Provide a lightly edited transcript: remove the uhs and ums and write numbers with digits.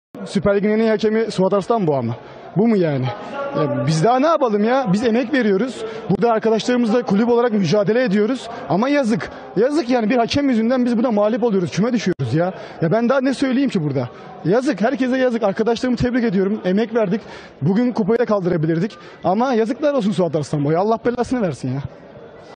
Süper Lig'in en iyi hakemi Suat Arslan bu ama. Bu mu yani? Biz daha ne yapalım ya? Biz emek veriyoruz. Burada arkadaşlarımızla kulüp olarak mücadele ediyoruz. Ama yazık. Yazık yani bir hakem yüzünden biz burada mağlup oluyoruz. Küme düşüyoruz ya. Ya ben daha ne söyleyeyim ki burada? Yazık. Herkese yazık. Arkadaşlarımı tebrik ediyorum. Emek verdik. Bugün kupayı da kaldırabilirdik. Ama yazıklar olsun Suat Arslan Boy. Allah belasını versin ya.